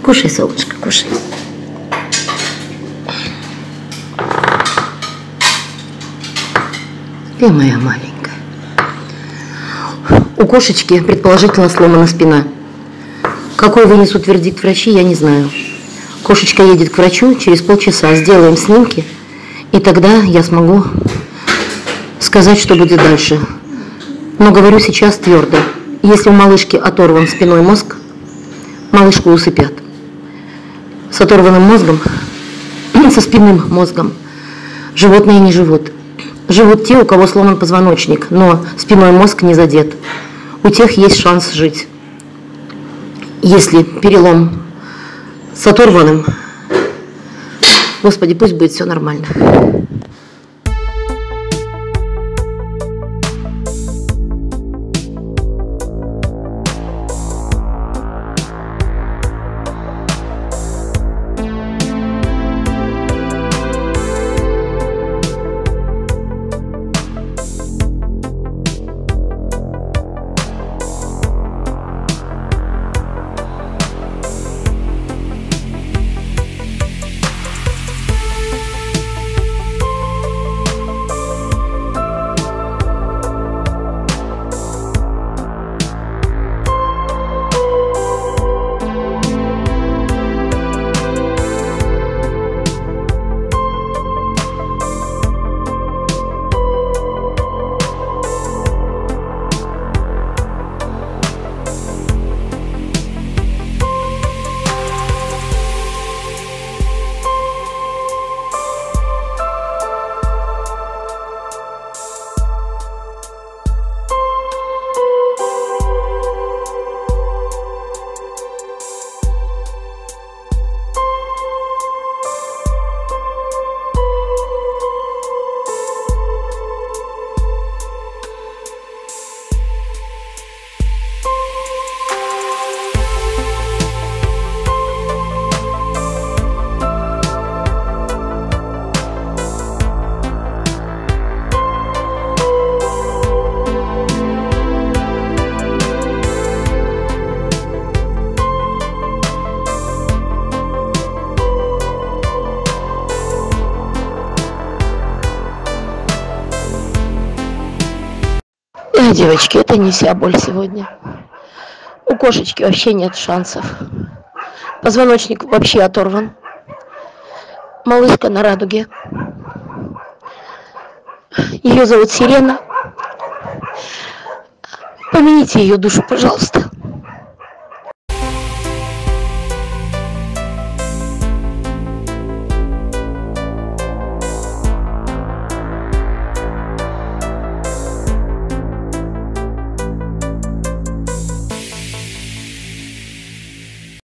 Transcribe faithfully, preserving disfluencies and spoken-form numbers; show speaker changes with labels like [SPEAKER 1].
[SPEAKER 1] Кушай, солнышко, кушай. Ты моя маленькая. У кошечки предположительно сломана спина. Какой вынесут вердикт врачи, я не знаю. Кошечка едет к врачу через полчаса, сделаем снимки, и тогда я смогу сказать, что будет дальше. Но говорю сейчас твердо. Если у малышки оторван спиной мозг, малышку усыпят. С оторванным мозгом, со спинным мозгом, животные не живут. Живут те, у кого сломан позвоночник, но спиной мозг не задет. У тех есть шанс жить. Если перелом с оторванным, Господи, пусть будет все нормально. Да, девочки, это не вся боль сегодня. У кошечки вообще нет шансов. Позвоночник вообще оторван. Малышка на радуге. Ее зовут Сирена. Помяните ее душу, пожалуйста.